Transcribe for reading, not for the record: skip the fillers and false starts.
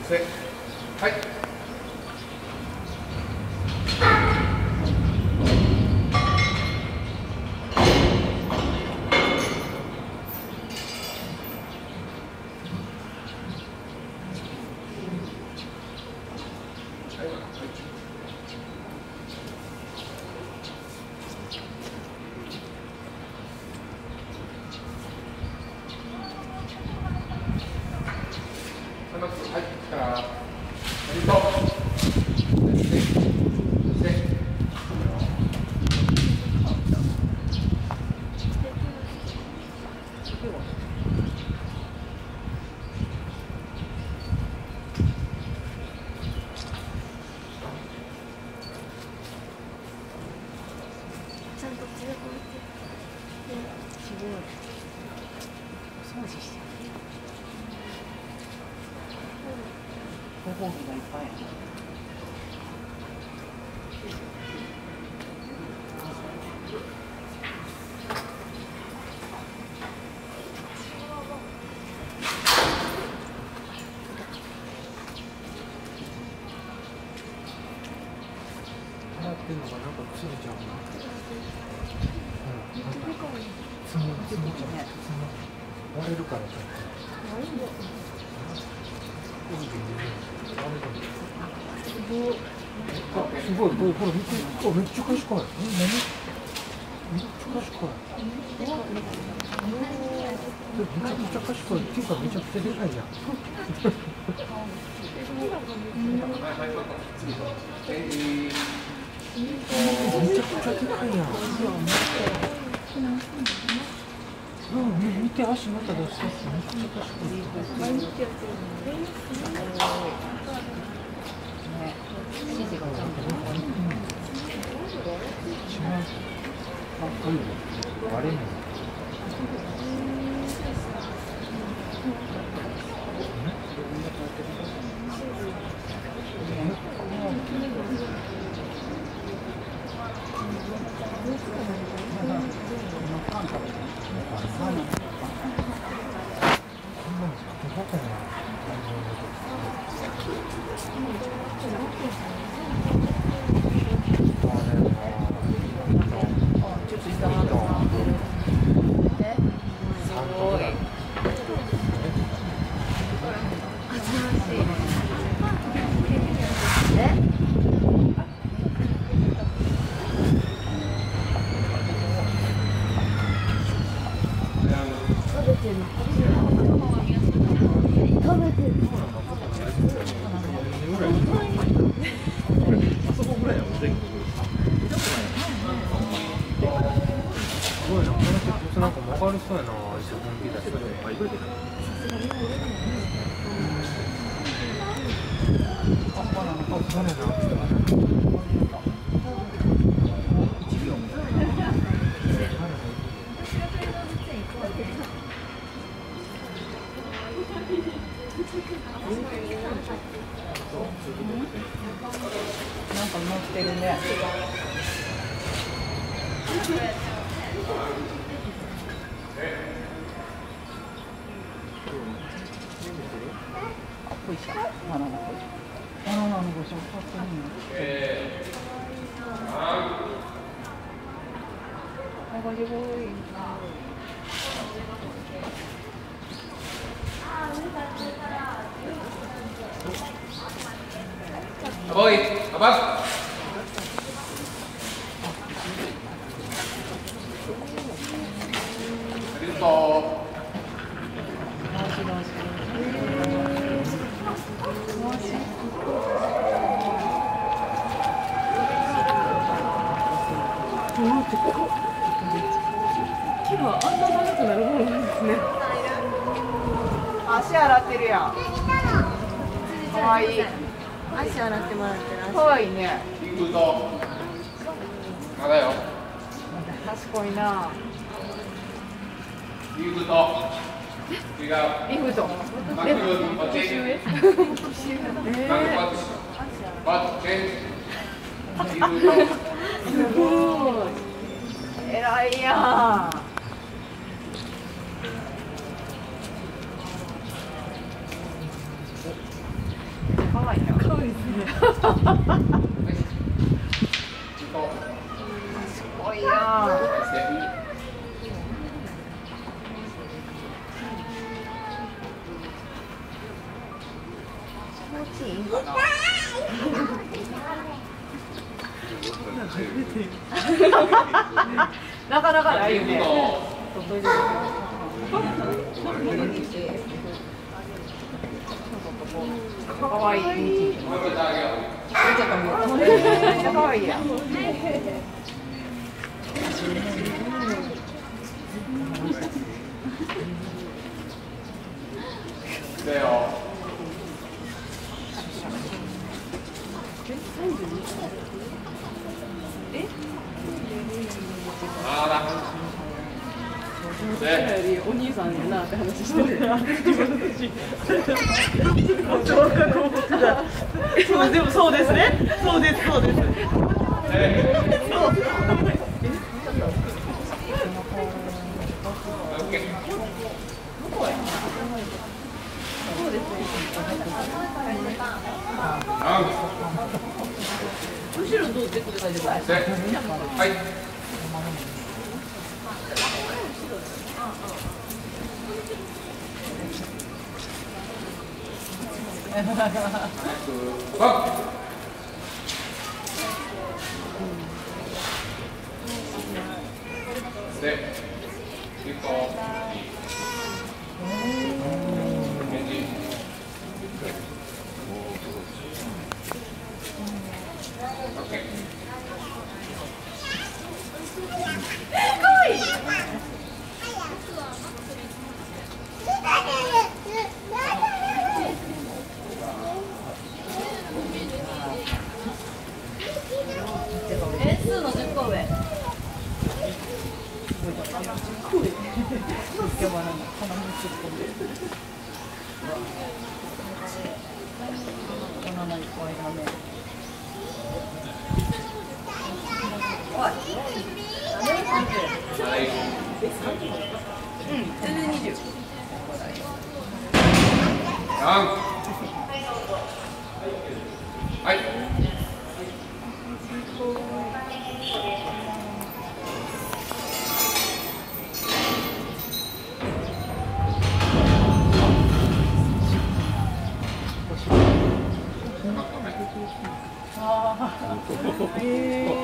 せ。はい。はい、から、 ちゃんと強くすごい。掃除してる。ご褒美がいっぱいある。 洗ってんのがなんかついちゃうな。割れるからちょっと。すごい、これ見て、めっちゃ賢い。何？めっちゃ賢い。めちゃくちゃ賢い。っていうかめちゃくちゃでかいじゃん。めちゃくちゃでかいやん。見て足また出して。めっちゃ賢い。指示がちゃんと割れない。なんか曲がりそうやな、本気出して。 なんか乗ってるね。こいしょ。バナナこいしょ。バナナのごしょかっこいいね。あ、ごしょごい。 おい、アバス。ありがとう。 木はあんな長くなるものなんですね。 足洗ってるやん。かわいい。 足洗ってもらってる。 かわいいね。 リングと。まだよ。 賢いな。 リングと。違う。 リフト。 マクロバチェン。マクバチ。バチェン。リングと。 すごい。偉いやん。 ごいですね。すごいな。気持ちいいんかな。なかなかないよね。かわいい。めっちゃかわいいや。 だよ。 お兄さんやなって話してる。でもそうですね。そうですそうです。後ろどうってください。はい。数の10個上。全然20。 はい。 ああ。